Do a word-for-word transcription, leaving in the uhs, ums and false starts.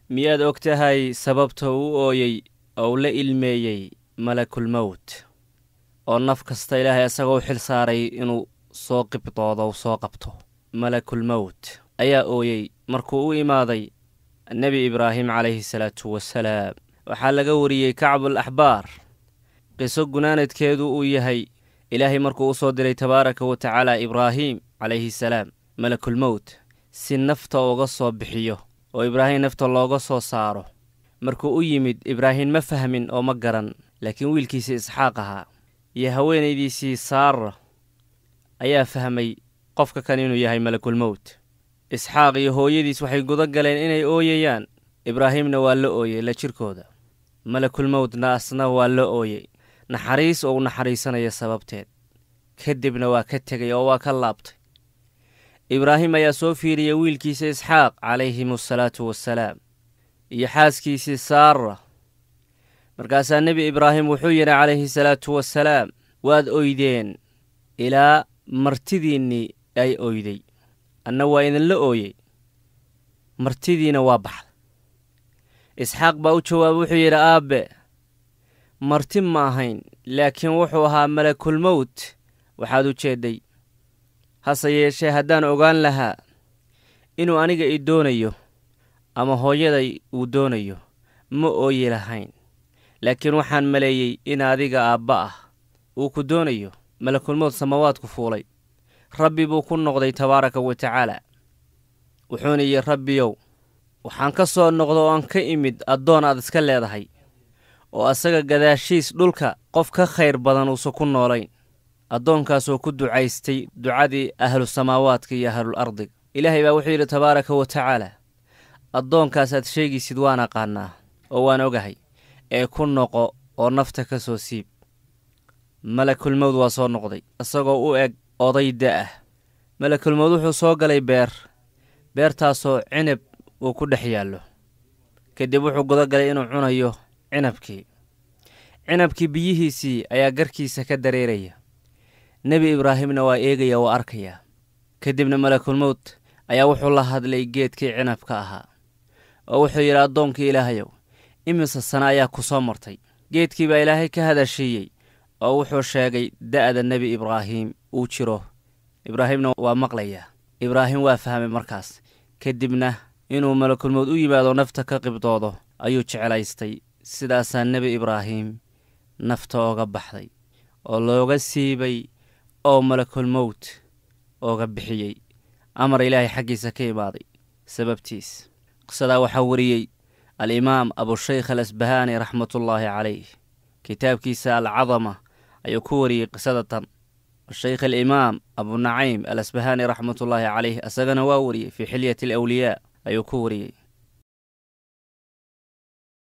miyaad og tahay sababta uu ooyey oo la ilmeeyey malakul mawt oo naf kasta ilaahay asagoo xil saaray inuu soo qibdoodo oo soo qabto malakul mawt ayaa ooyey markuu u imaaday nabi ibraahim calayhi salaatu wasalaam waxaa laga wariyey kacbul axbaar qiso gunaanadkeedu uu yahay ilaahay markuu u soo diray tabaaraka wa tacaala ibraahim calayhi salaam malakul mawt si nafta uga soo bixiyo oo ibraahim nafta looga soo saaro markuu u yimid ibraahim ma fahmin oo ma garan laakiin wiilkiisa isxaaq ahaa iyo haweenaydiisii saara ayaa fahmay qofka kan inuu yahay malakul mawt isxaaq iyo hooyadiis waxay guda galeen inay ooyayaan ibraahimna waa la ooyey la jirkooda malakul mawtna asna waa la ooyey naxariis oo u naxariisanaya sababteed kadibna waa ka tegay oo waa ka laabtay ibraahim ayaa soo fiiriyey wiilkiisa isxaaq calayhimu asalaatu wassalaam iyo xaaskiisii saara markaasaa nebi ibraahim wuxuu yidhi calayhi salaatu wassalaam waad oydeen ilaa martidiinnii ay oyday anna waa idinla ooyey martidiina waa baxda isxaaq baa u jawaaba wuxuu yidhi aabbe marti ma ahayn laakiin wuxuu ahaa malakul mawt waxaad u jeedday hase yeeshee haddaan ogaan lahaa inuu aniga i doonayo ama hooyaday uu doonayo ma ooyi lahayn laakiin waxaan maleeyey in adiga aabba ah uu ku doonayo malakul mawt samawaadku fuulay rabbi buu ku noqday tabaaraka wa tacaala wuxuuna yidhi rabbiyow waxaan ka soo noqdo oo aan ka imid addoon aad iska leedahay oo asaga gadaashiis dhulka qof ka khayr badan uusan ku noolayn addoonkaasoo ku ducaystay ducadii ahlu samaawaadka iyo ahlul ardig ilaahay baa wuxuu yidhi tabaaraka wa tacaala addoonkaasaad sheegaysid waan aqaannaa oo waan ogahay ee ku noqo oo nafta ka soo siib malakul mawt waa soo noqday isagoo u eg oday da ah malakul mawt wuxuu soo galay beer beertaasoo cinab uu ku dhex yaallo kadib wuxuu guda galay inuu cunayo cinabkii cinabkii biyihiisii ayaa garkiisa ka dareeraya nebi ibraahimna waa eegaya oo arkaya kadibna malakul mawt ayaa wuxuu la hadlay geedkii cinabka ahaa oo wuxuu yidhi addoonkii ilaahayow imise sana ayaa ku soo martay geedkii baa ilaahay ka hadashiiyey oo wuxuu sheegay da'da nebi ibraahim uu jiro ibraahimna waa maqlayaa ibraahim waa fahmay markaas kadibna inuu malakul mawt u yimaado nafta ka qibdoodo ayuu jeclaystay sidaasaa nebi ibraahim nafta ooga baxday oo looga siibay oo malakul mawt ooga bixiyey amar ilaahay xaggiisa ka imaaday sababtiis qisadaa waxaa wariyey alimaam abushaykh alasbahaani raxmatullaahi calayh kitaabkiisa alcadama ayuu ku wariyey qisadatan shaykh alimaam abunacaym alasbahaani raxmatullaahi calayh asagana waa wariyey fii xilyati alawliyaa ayuu ku wariyey